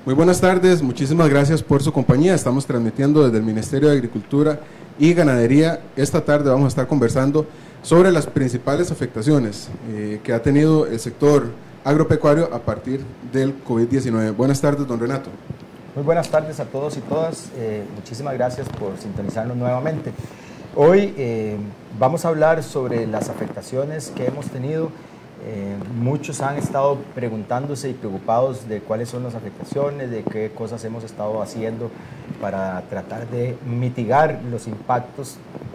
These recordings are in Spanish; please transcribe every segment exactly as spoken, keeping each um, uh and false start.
Muy buenas tardes, muchísimas gracias por su compañía. Estamos transmitiendo desde el Ministerio de Agricultura y Ganadería. Esta tarde vamos a estar conversando sobre las principales afectaciones eh, que ha tenido el sector agropecuario a partir del COVID diecinueve. Buenas tardes, don Renato. Muy buenas tardes a todos y todas. Eh, muchísimas gracias por sintonizarnos nuevamente. Hoy eh, vamos a hablar sobre las afectaciones que hemos tenido. Eh, muchos han estado preguntándose y preocupados de cuáles son las afectaciones, de qué cosas hemos estado haciendo para tratar de mitigar los impactos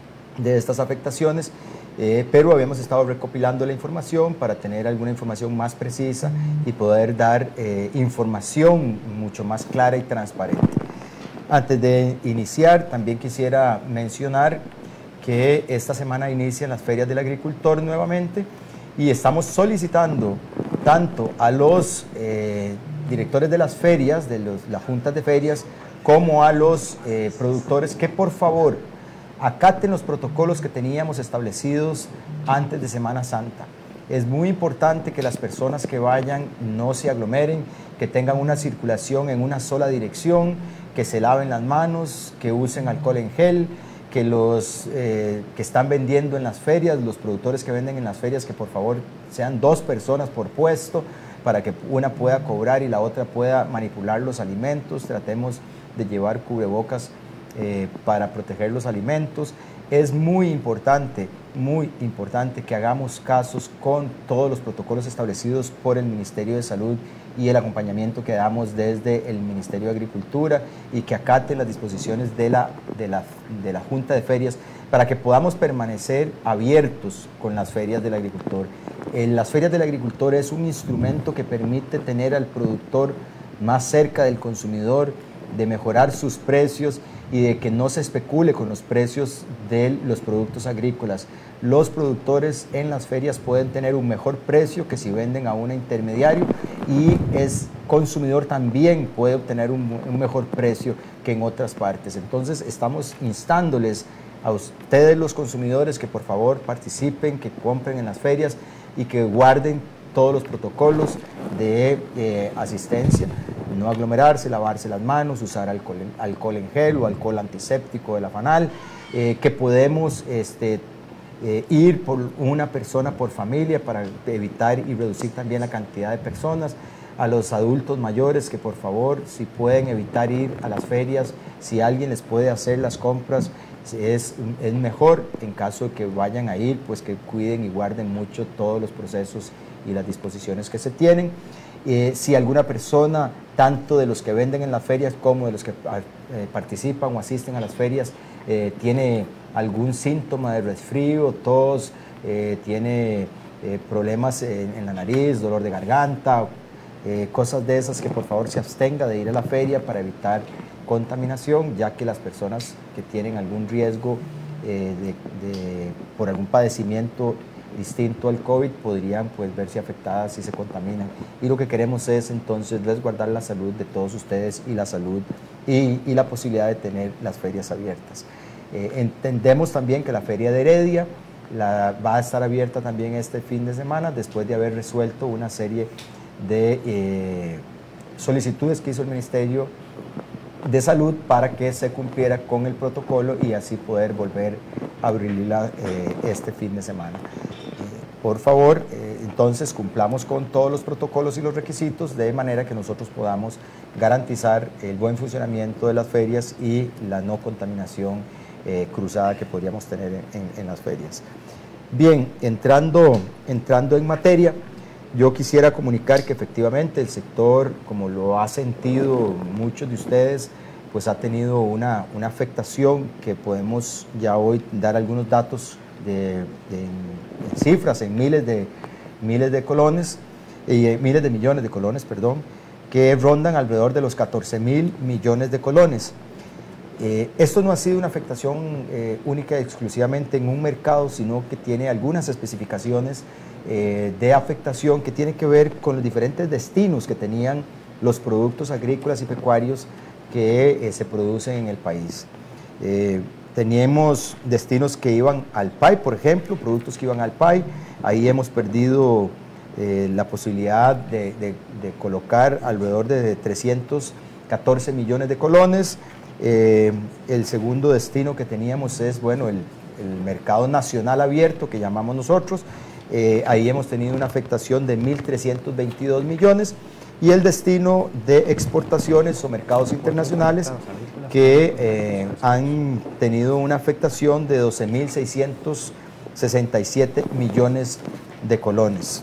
de estas afectaciones, eh, pero habíamos estado recopilando la información para tener alguna información más precisa y poder dar eh, información mucho más clara y transparente. Antes de iniciar, también quisiera mencionar que esta semana inician las ferias del agricultor nuevamente, y estamos solicitando tanto a los eh, directores de las ferias, de los, las juntas de ferias, como a los eh, productores que por favor acaten los protocolos que teníamos establecidos antes de Semana Santa. Es muy importante que las personas que vayan no se aglomeren, que tengan una circulación en una sola dirección, que se laven las manos, que usen alcohol en gel, que los eh, que están vendiendo en las ferias, los productores que venden en las ferias, que por favor sean dos personas por puesto para que una pueda cobrar y la otra pueda manipular los alimentos. Tratemos de llevar cubrebocas eh, para proteger los alimentos. Es muy importante, muy importante que hagamos casos con todos los protocolos establecidos por el Ministerio de Salud y el acompañamiento que damos desde el Ministerio de Agricultura, y que acaten las disposiciones de la, de la, de la Junta de Ferias para que podamos permanecer abiertos con las ferias del agricultor. Eh, las ferias del agricultor es un instrumento que permite tener al productor más cerca del consumidor, de mejorar sus precios y de que no se especule con los precios de los productos agrícolas. Los productores en las ferias pueden tener un mejor precio que si venden a un intermediario, y el consumidor también puede obtener un, un mejor precio que en otras partes. Entonces estamos instándoles a ustedes, los consumidores, que por favor participen, que compren en las ferias y que guarden todos los protocolos de eh, asistencia: no aglomerarse, lavarse las manos, usar alcohol en, alcohol en gel o alcohol antiséptico de la FANAL, eh, que podemos este, eh, ir por una persona por familia para evitar y reducir también la cantidad de personas. A los adultos mayores, que por favor, si pueden evitar ir a las ferias, si alguien les puede hacer las compras, es, es mejor. En caso de que vayan a ir, pues que cuiden y guarden mucho todos los procesos y las disposiciones que se tienen. Eh, si alguna persona, tanto de los que venden en las ferias como de los que eh, participan o asisten a las ferias, eh, tiene algún síntoma de resfrío, tos, eh, tiene eh, problemas en, en la nariz, dolor de garganta, eh, cosas de esas, que por favor se abstenga de ir a la feria para evitar contaminación, ya que las personas que tienen algún riesgo eh, de, de, por algún padecimiento distinto al COVID podrían pues verse afectadas si se contaminan, y lo que queremos es entonces resguardar la salud de todos ustedes y la salud y, y la posibilidad de tener las ferias abiertas. Eh, entendemos también que la feria de Heredia la, va a estar abierta también este fin de semana, después de haber resuelto una serie de eh, solicitudes que hizo el Ministerio de Salud para que se cumpliera con el protocolo y así poder volver a abrirla eh, este fin de semana. Eh, por favor, eh, entonces cumplamos con todos los protocolos y los requisitos, de manera que nosotros podamos garantizar el buen funcionamiento de las ferias y la no contaminación eh, cruzada que podríamos tener en, en las ferias. Bien, entrando, entrando en materia, yo quisiera comunicar que efectivamente el sector, como lo ha sentido muchos de ustedes, pues ha tenido una, una afectación que podemos ya hoy dar algunos datos de, de en cifras, en miles de, miles de colones, eh, miles de millones de colones, perdón, que rondan alrededor de los catorce mil millones de colones. Eh, esto no ha sido una afectación eh, única y exclusivamente en un mercado, sino que tiene algunas especificaciones eh, de afectación que tienen que ver con los diferentes destinos que tenían los productos agrícolas y pecuarios que eh, se producen en el país. Eh, teníamos destinos que iban al P A I, por ejemplo, productos que iban al P A I, ahí hemos perdido eh, la posibilidad de, de, de colocar alrededor de trescientos catorce millones de colones. Eh, el segundo destino que teníamos es, bueno, el, el mercado nacional abierto, que llamamos nosotros. Eh, ahí hemos tenido una afectación de mil trescientos veintidós millones, y el destino de exportaciones o mercados internacionales, que eh, han tenido una afectación de doce mil seiscientos sesenta y siete millones de colones.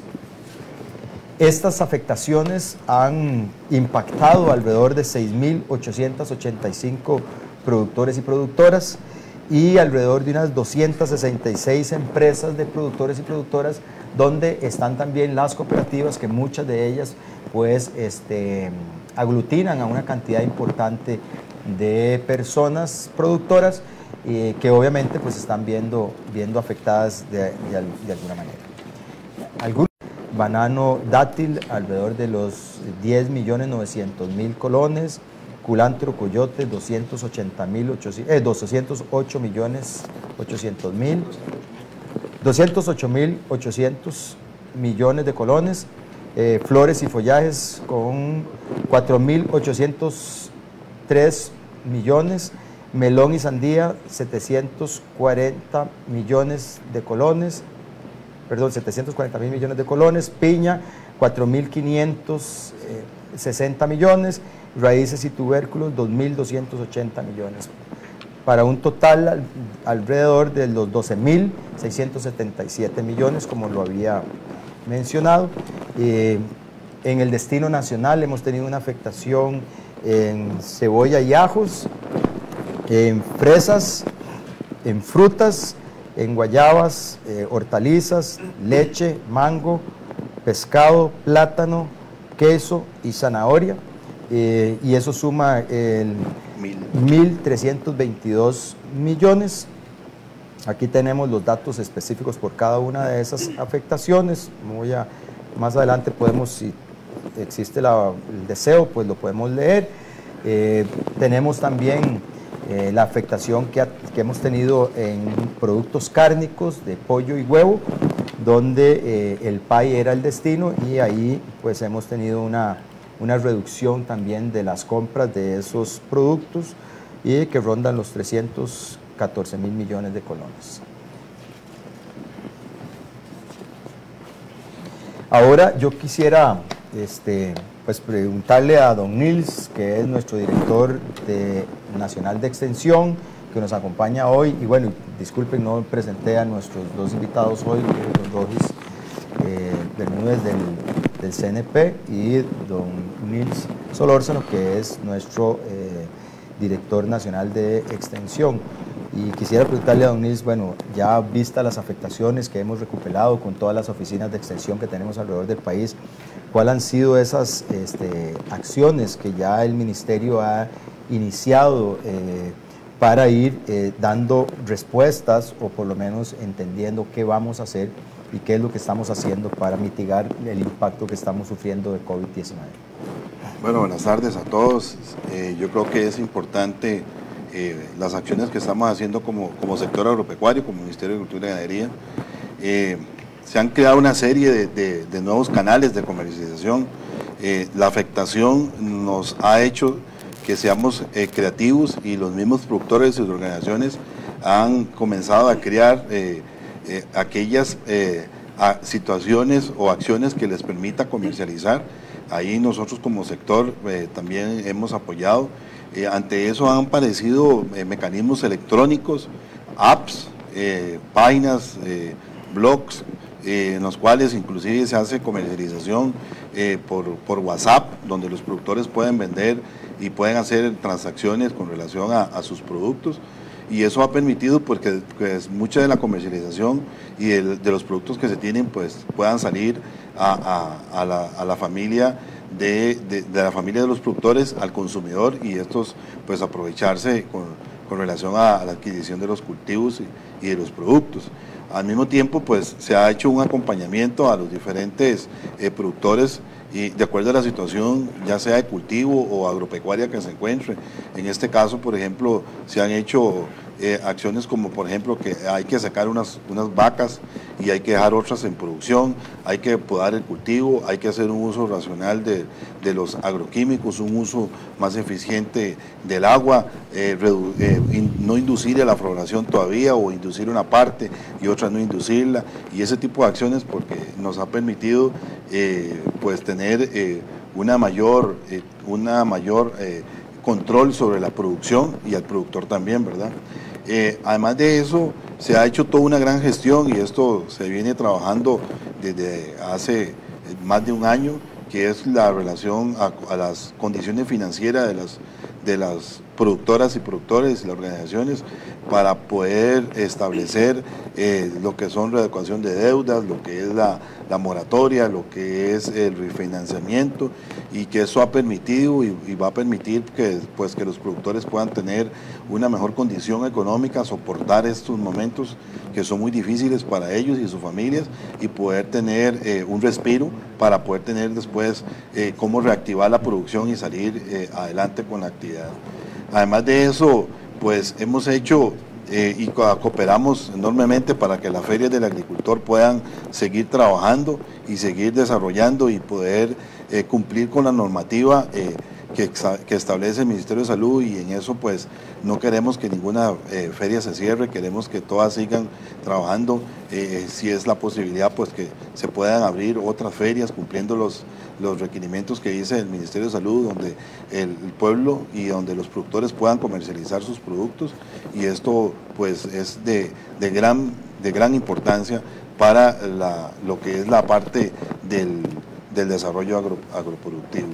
Estas afectaciones han impactado alrededor de seis mil ochocientos ochenta y cinco productores y productoras, y alrededor de unas doscientas sesenta y seis empresas de productores y productoras, donde están también las cooperativas, que muchas de ellas pues este, aglutinan a una cantidad importante de personas productoras, eh, que obviamente pues están viendo, viendo afectadas de, de, de alguna manera. Algunos, banano dátil alrededor de los diez millones novecientos mil colones, culantro coyote doscientos ochenta mil, eh, doscientos ocho millones ochocientos mil, doscientos ocho mil ochocientos millones de colones, eh, flores y follajes con cuatro mil ochocientos tres millones, melón y sandía setecientos cuarenta millones de colones, perdón, setecientos cuarenta mil millones de colones, piña cuatro mil quinientos sesenta millones, raíces y tubérculos dos mil doscientos ochenta millones, para un total al, alrededor de los doce mil seiscientos setenta y siete millones, como lo había mencionado. Eh, en el destino nacional hemos tenido una afectación en cebolla y ajos, en fresas, en frutas, en guayabas, eh, hortalizas, leche, mango, pescado, plátano, queso y zanahoria, eh, y eso suma el mil trescientos veintidós millones. Aquí tenemos los datos específicos por cada una de esas afectaciones. Voy a, más adelante podemos, si existe la, el deseo, pues lo podemos leer. Eh, tenemos también eh, la afectación que, ha, que hemos tenido en productos cárnicos de pollo y huevo, donde eh, el P A I era el destino, y ahí pues hemos tenido una, una reducción también de las compras de esos productos, y que rondan los trescientos catorce mil millones de colones. Ahora yo quisiera este, pues preguntarle a don Nils, que es nuestro director de, nacional de extensión, que nos acompaña hoy, y bueno, disculpen, no presenté a nuestros dos invitados hoy, don Rogis eh, Bermúdez del, del C N P, y don Nils Solórzano, que es nuestro eh, director nacional de extensión. Y quisiera preguntarle a don Nils, bueno, ya vistas las afectaciones que hemos recuperado con todas las oficinas de extensión que tenemos alrededor del país, ¿cuáles han sido esas este, acciones que ya el Ministerio ha iniciado eh, para ir eh, dando respuestas, o por lo menos entendiendo qué vamos a hacer y qué es lo que estamos haciendo para mitigar el impacto que estamos sufriendo de COVID diecinueve? Bueno, buenas tardes a todos. Eh, yo creo que es importante eh, las acciones que estamos haciendo como, como sector agropecuario, como Ministerio de Agricultura y Ganadería. Eh, se han creado una serie de, de, de nuevos canales de comercialización. Eh, la afectación nos ha hecho que seamos eh, creativos, y los mismos productores y sus organizaciones han comenzado a crear eh, eh, aquellas eh, a situaciones o acciones que les permita comercializar. Ahí nosotros como sector eh, también hemos apoyado. Eh, ante eso han aparecido eh, mecanismos electrónicos, apps, eh, páginas, eh, blogs, eh, en los cuales inclusive se hace comercialización eh, por, por WhatsApp, donde los productores pueden vender y pueden hacer transacciones con relación a, a sus productos, y eso ha permitido porque pues, mucha de la comercialización y de, de los productos que se tienen pues puedan salir a, a, a, la, a la familia de, de, de la familia de los productores al consumidor, y estos pues aprovecharse con, con relación a, a la adquisición de los cultivos y, y de los productos. Al mismo tiempo pues se ha hecho un acompañamiento a los diferentes eh, productores, y de acuerdo a la situación, ya sea de cultivo o agropecuaria que se encuentre. En este caso, por ejemplo, se han hecho eh, acciones como por ejemplo que hay que sacar unas, unas vacas y hay que dejar otras en producción, hay que podar el cultivo, hay que hacer un uso racional de, de los agroquímicos, un uso más eficiente del agua, eh, redu, eh, in, no inducir a la floración todavía o inducir una parte y otra no inducirla, y ese tipo de acciones porque nos ha permitido eh, pues tener eh, una mayor, eh, una mayor eh, control sobre la producción y al productor también, ¿verdad? Eh, además de eso, se ha hecho toda una gran gestión y esto se viene trabajando desde hace más de un año, que es la relación a, a las condiciones financieras de las, de las productoras y productores y las organizaciones para poder establecer eh, lo que son readecuación de deudas, lo que es la, la moratoria, lo que es el refinanciamiento, y que eso ha permitido y, y va a permitir que, pues, que los productores puedan tener una mejor condición económica, soportar estos momentos que son muy difíciles para ellos y sus familias y poder tener eh, un respiro para poder tener después eh, cómo reactivar la producción y salir eh, adelante con la actividad. Además de eso, pues hemos hecho eh, y cooperamos enormemente para que las ferias del agricultor puedan seguir trabajando y seguir desarrollando y poder eh, cumplir con la normativa eh, que, que establece el Ministerio de Salud, y en eso pues no queremos que ninguna eh, feria se cierre, queremos que todas sigan trabajando, eh, si es la posibilidad pues que se puedan abrir otras ferias cumpliendo los, los requerimientos que dice el Ministerio de Salud, donde el, el pueblo y donde los productores puedan comercializar sus productos, y esto pues es de, de, gran, de gran importancia para la, lo que es la parte del, del desarrollo agro, agroproductivo.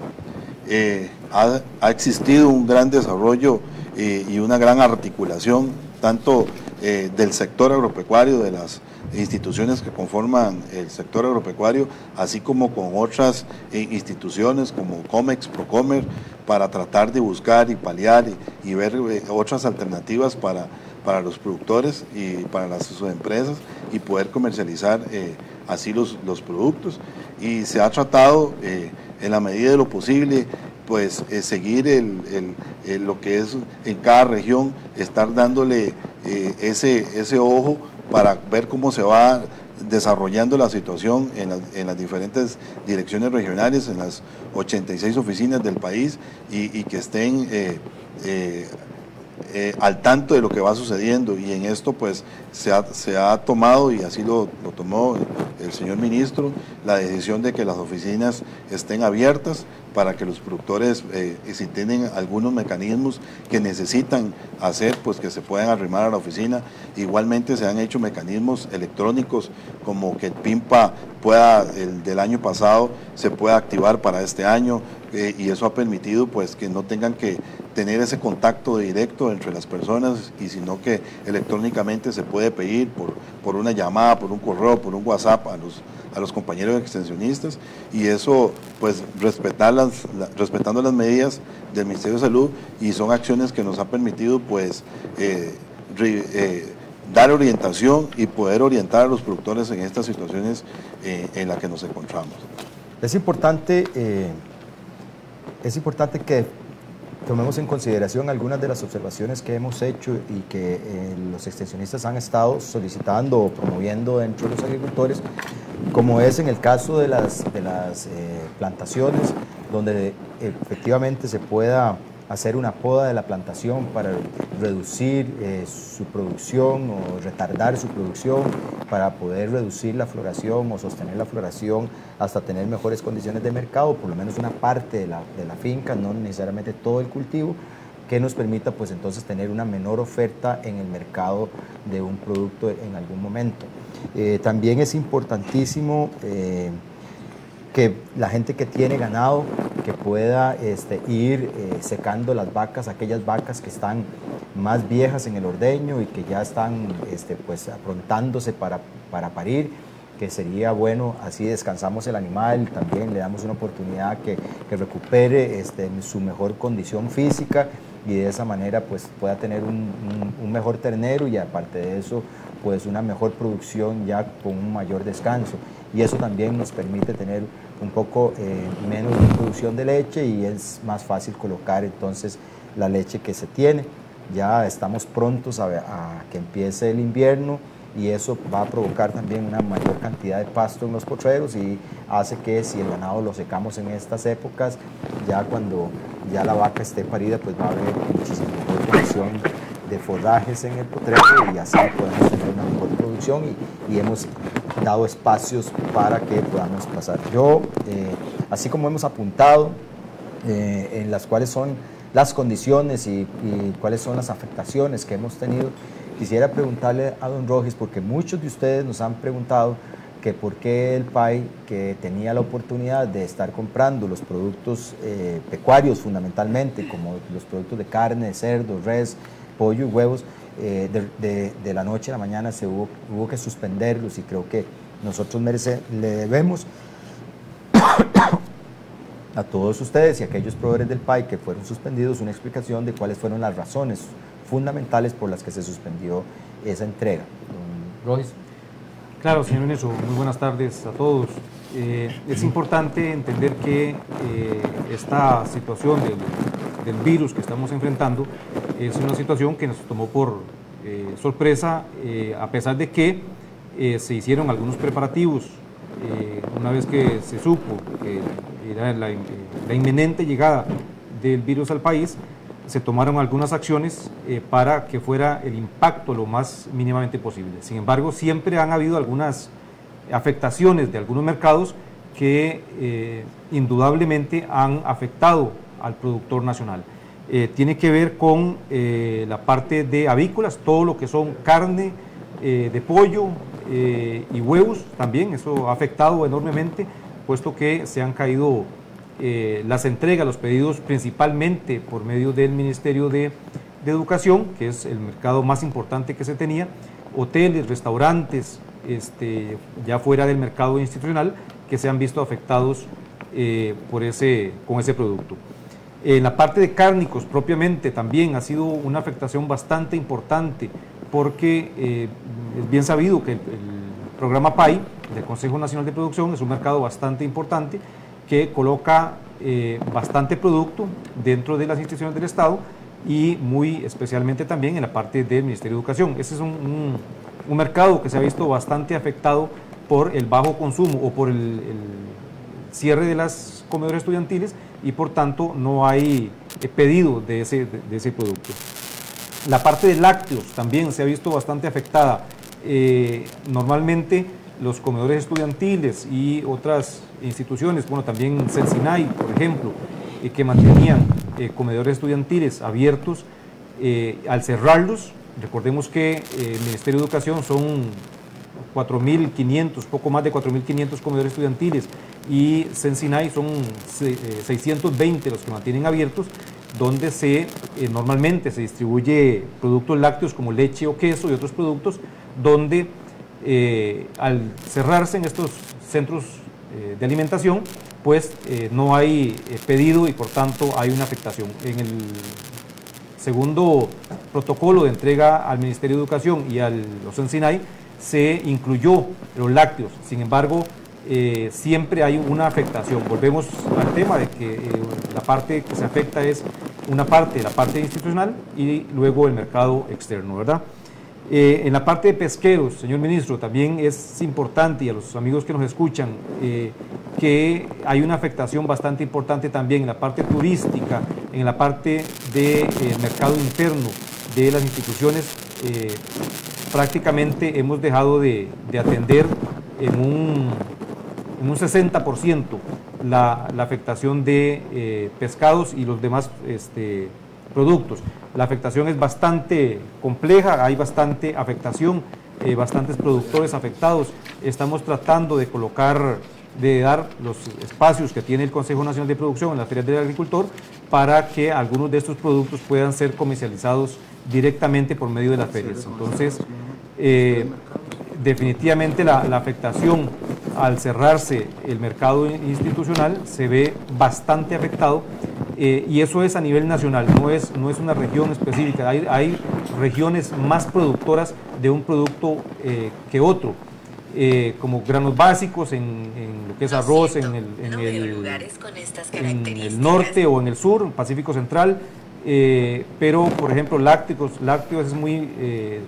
Eh, ha, ha existido un gran desarrollo eh, y una gran articulación tanto eh, del sector agropecuario, de las instituciones que conforman el sector agropecuario, así como con otras eh, instituciones como Comex, Procomer, para tratar de buscar y paliar y, y ver eh, otras alternativas para, para los productores y para las sus empresas y poder comercializar eh, así los, los productos. Y se ha tratado eh, en la medida de lo posible pues eh, seguir el, el, el, lo que es en cada región, estar dándole eh, ese, ese ojo para ver cómo se va desarrollando la situación en, la, en las diferentes direcciones regionales, en las ochenta y seis oficinas del país, y, y que estén eh, eh, eh, al tanto de lo que va sucediendo. Y en esto pues se ha, se ha tomado, y así lo, lo tomó el señor ministro, la decisión de que las oficinas estén abiertas para que los productores, eh, si tienen algunos mecanismos que necesitan hacer, pues que se puedan arrimar a la oficina. Igualmente se han hecho mecanismos electrónicos como que el PIMPA pueda, el del año pasado, se pueda activar para este año, eh, y eso ha permitido pues que no tengan que tener ese contacto directo entre las personas, y sino que electrónicamente se puede pedir por, por una llamada, por un correo, por un WhatsApp a los, a los compañeros extensionistas, y eso pues respetar las, la, respetando las medidas del Ministerio de Salud, y son acciones que nos ha permitido pues eh, re, eh, dar orientación y poder orientar a los productores en estas situaciones eh, en las que nos encontramos. Es importante, eh, es importante que tomemos en consideración algunas de las observaciones que hemos hecho y que eh, los extensionistas han estado solicitando o promoviendo dentro de los agricultores, como es en el caso de las, de las eh, plantaciones, donde efectivamente se pueda hacer una poda de la plantación para reducir eh, su producción o retardar su producción, para poder reducir la floración o sostener la floración hasta tener mejores condiciones de mercado, por lo menos una parte de la, de la finca, no necesariamente todo el cultivo, que nos permita pues entonces tener una menor oferta en el mercado de un producto en algún momento. Eh, también es importantísimo eh, que la gente que tiene ganado, que pueda este, ir eh, secando las vacas, aquellas vacas que están más viejas en el ordeño y que ya están este, pues, aprontándose para, para parir, que sería bueno, así descansamos el animal, también le damos una oportunidad que, que recupere este, su mejor condición física, y de esa manera pues pueda tener un, un, un mejor ternero, y aparte de eso pues una mejor producción ya con un mayor descanso, y eso también nos permite tener un poco eh, menos de producción de leche, y es más fácil colocar entonces la leche que se tiene. ya estamos prontos a, a que empiece el invierno y eso va a provocar también una mayor cantidad de pasto en los potreros y hace que si el ganado lo secamos en estas épocas, ya cuando ya la vaca esté parida, pues va a haber muchísima mejor condición de forrajes en el potrero y así podemos tener una mejor producción y, y hemos dado espacios para que podamos pasar. Yo, eh, así como hemos apuntado eh, en las cuales son las condiciones y, y cuáles son las afectaciones que hemos tenido, quisiera preguntarle a don Rogis, porque muchos de ustedes nos han preguntado que por qué el P A I, que tenía la oportunidad de estar comprando los productos eh, pecuarios fundamentalmente, como los productos de carne, cerdo, res, pollo y huevos, eh, de, de, de la noche a la mañana se hubo, hubo que suspenderlos, y creo que nosotros merece, le debemos a todos ustedes y a aquellos proveedores del P A I que fueron suspendidos una explicación de cuáles fueron las razones fundamentales por las que se suspendió esa entrega. Don Rogis. Claro, señor ministro, muy buenas tardes a todos. Eh, es importante entender que eh, esta situación del, del virus que estamos enfrentando es una situación que nos tomó por eh, sorpresa, eh, a pesar de que eh, se hicieron algunos preparativos eh, una vez que se supo que era la, la inminente llegada del virus al país. Se tomaron algunas acciones eh, para que fuera el impacto lo más mínimamente posible. Sin embargo, siempre han habido algunas afectaciones de algunos mercados que eh, indudablemente han afectado al productor nacional. Eh, tiene que ver con eh, la parte de avícolas, todo lo que son carne eh, de pollo eh, y huevos también. Eso ha afectado enormemente, puesto que se han caído Eh, las entregas, los pedidos principalmente por medio del Ministerio de, de Educación, que es el mercado más importante que se tenía, hoteles, restaurantes, este, ya fuera del mercado institucional, que se han visto afectados eh, por ese, con ese producto. En la parte de cárnicos propiamente también ha sido una afectación bastante importante, porque eh, es bien sabido que el, el programa P A I del Consejo Nacional de Producción es un mercado bastante importante que coloca eh, bastante producto dentro de las instituciones del Estado y muy especialmente también en la parte del Ministerio de Educación. Ese es un, un, un mercado que se ha visto bastante afectado por el bajo consumo o por el, el cierre de las comedores estudiantiles, y por tanto no hay pedido de ese, de, de ese producto. La parte de lácteos también se ha visto bastante afectada. Eh, normalmente los comedores estudiantiles y otras instituciones, bueno, también Celsinay, por ejemplo, eh, que mantenían eh, comedores estudiantiles abiertos, eh, al cerrarlos, recordemos que eh, el Ministerio de Educación son cuatro mil quinientos, poco más de cuatro mil quinientos comedores estudiantiles, y Celsinay son seiscientos veinte los que mantienen abiertos, donde se, eh, normalmente se distribuye productos lácteos como leche o queso y otros productos, donde eh, al cerrarse en estos centros eh, de alimentación, pues eh, no hay eh, pedido y por tanto hay una afectación. En el segundo protocolo de entrega al Ministerio de Educación y a los Celsinay se incluyó los lácteos, sin embargo, eh, siempre hay una afectación. Volvemos al tema de que eh, la parte que se afecta es una parte, la parte institucional, y luego el mercado externo, ¿verdad? Eh, en la parte de pesqueros, señor ministro, también es importante, y a los amigos que nos escuchan, eh, que hay una afectación bastante importante también en la parte turística, en la parte del de, eh, mercado interno de las instituciones. Eh, prácticamente hemos dejado de, de atender en un, en un sesenta por ciento la, la afectación de eh, pescados y los demás este, productos. La afectación es bastante compleja, hay bastante afectación, eh, bastantes productores afectados. Estamos tratando de colocar, de dar los espacios que tiene el Consejo Nacional de Producción en las ferias del agricultor para que algunos de estos productos puedan ser comercializados directamente por medio de las ferias. Entonces, eh, definitivamente la, la afectación al cerrarse el mercado institucional se ve bastante afectado, eh, y eso es a nivel nacional, no es, no es una región específica. Hay, hay regiones más productoras de un producto eh, que otro, eh, como granos básicos en, en lo que es arroz en el, en, el, en el norte o en el sur, Pacífico Central, eh, pero por ejemplo lácticos, lácteos es muy, eh,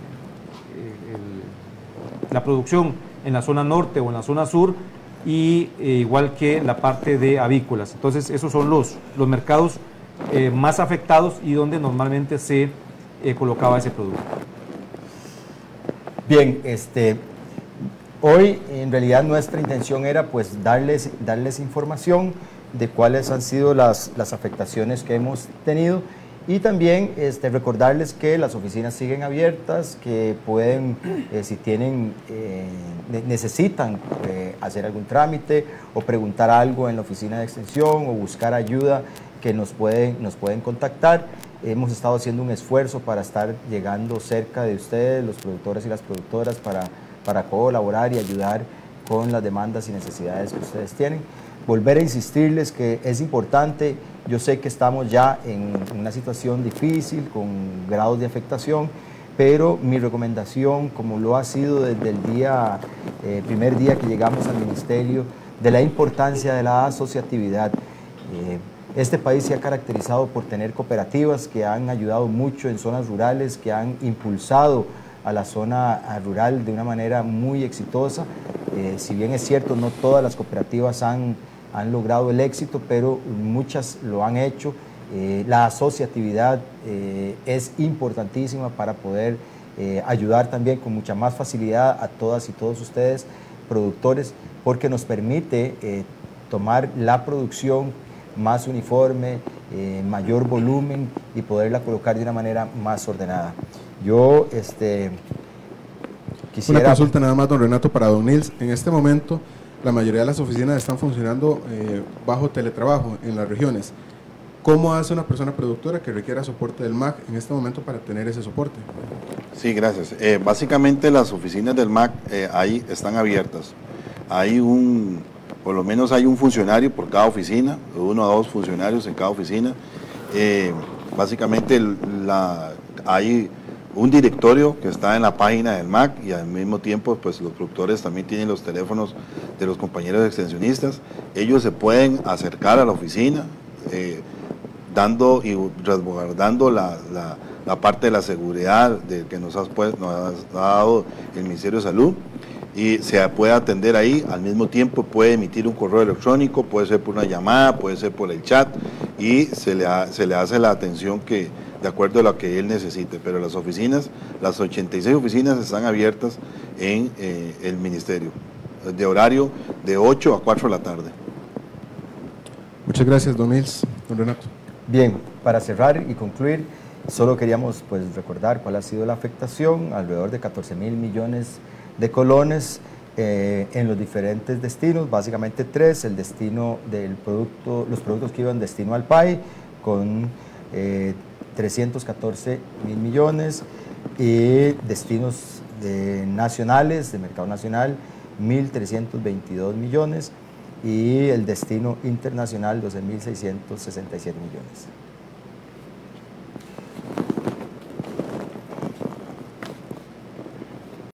el, la producción en la zona norte o en la zona sur, y eh, igual que la parte de avícolas. Entonces esos son los, los mercados eh, más afectados y donde normalmente se eh, colocaba ese producto. Bien, este, hoy en realidad nuestra intención era pues darles, darles información de cuáles han sido las, las afectaciones que hemos tenido, y también este, recordarles que las oficinas siguen abiertas, que pueden, eh, si tienen, eh, necesitan eh, hacer algún trámite o preguntar algo en la oficina de extensión o buscar ayuda, que nos pueden, nos pueden contactar. Hemos estado haciendo un esfuerzo para estar llegando cerca de ustedes, los productores y las productoras, para, para colaborar y ayudar con las demandas y necesidades que ustedes tienen. Volver a insistirles que es importante. Yo sé que estamos ya en una situación difícil, con grados de afectación, pero mi recomendación, como lo ha sido desde el día, eh, primer día que llegamos al ministerio, de la importancia de la asociatividad. Eh, este país se ha caracterizado por tener cooperativas que han ayudado mucho en zonas rurales, que han impulsado a la zona rural de una manera muy exitosa. Eh, si bien es cierto, no todas las cooperativas han, han logrado el éxito, pero muchas lo han hecho. Eh, la asociatividad eh, es importantísima para poder eh, ayudar también con mucha más facilidad a todas y todos ustedes, productores, porque nos permite eh, tomar la producción más uniforme, eh, mayor volumen, y poderla colocar de una manera más ordenada. Yo este, quisiera... Una consulta nada más, don Renato, para don Nils. En este momento, la mayoría de las oficinas están funcionando eh, bajo teletrabajo en las regiones. ¿Cómo hace una persona productora que requiera soporte del M A C en este momento para tener ese soporte? Sí, gracias. Eh, básicamente las oficinas del M A C eh, ahí están abiertas. Hay un, por lo menos hay un funcionario por cada oficina, uno o dos funcionarios en cada oficina. Eh, básicamente la, hay un directorio que está en la página del M A C, y al mismo tiempo pues los productores también tienen los teléfonos de los compañeros extensionistas. Ellos se pueden acercar a la oficina, eh, dando y resguardando la, la, la parte de la seguridad de que nos, has, pues, nos ha dado el Ministerio de Salud, y se puede atender ahí. Al mismo tiempo puede emitir un correo electrónico, puede ser por una llamada, puede ser por el chat, y se le, ha, se le hace la atención que de acuerdo a lo que él necesite. Pero las oficinas, las ochenta y seis oficinas están abiertas en eh, el Ministerio, de horario de ocho a cuatro de la tarde. Muchas gracias, don Nils. Don Renato. Bien, para cerrar y concluir, solo queríamos pues recordar cuál ha sido la afectación: alrededor de catorce mil millones de colones eh, en los diferentes destinos, básicamente tres: el destino del producto, los productos que iban destino al P A I, con eh, trescientos catorce mil millones, y destinos de nacionales, de mercado nacional, mil trescientos veintidós millones, y el destino internacional, doce mil seiscientos sesenta y siete millones.